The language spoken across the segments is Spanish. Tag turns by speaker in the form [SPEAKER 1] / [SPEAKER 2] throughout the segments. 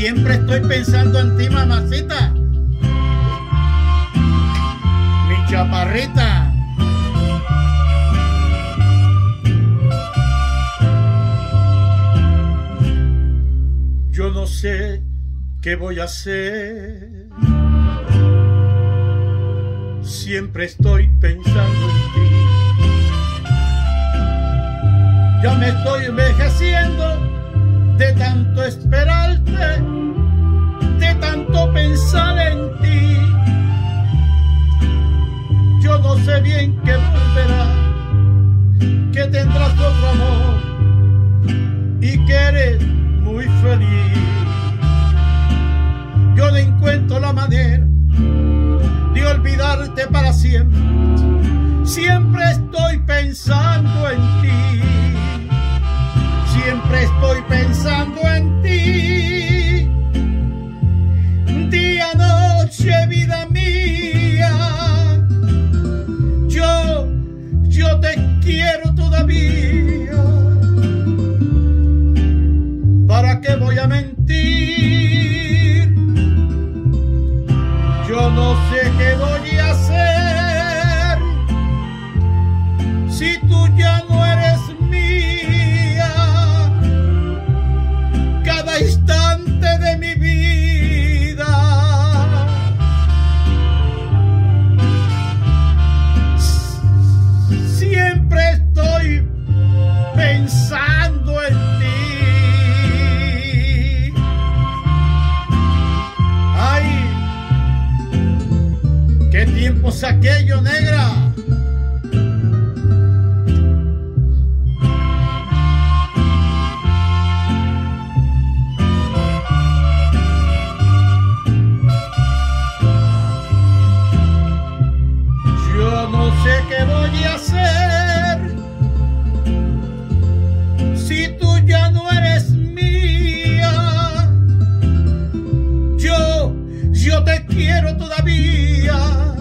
[SPEAKER 1] Siempre estoy pensando en ti, mamacita, mi chaparrita. Yo no sé qué voy a hacer. Siempre estoy pensando en ti. Ya me estoy envejeciendo de tanto esperarte, de tanto pensar en ti. Yo no sé bien qué volverá, que tendrás otro amor y que eres muy feliz. Yo no encuentro la manera de olvidarte para siempre. Siempre estoy pensando en ti. Siempre estoy pensando en ti. Día, noche, vida mía. Yo te quiero todavía. ¿Para qué voy a mentir? Yo no sé qué voy a hacer si tú ya no eres mía. Cada instante de mi vida siempre estoy pensando en ti. Ay, qué tiempos aquellos, negra. Yo no sé qué voy a hacer si tú ya no eres mía. Yo te quiero todavía.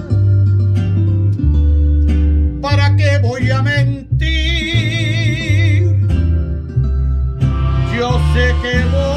[SPEAKER 1] ¿Para qué voy a mentir? Yo sé que voy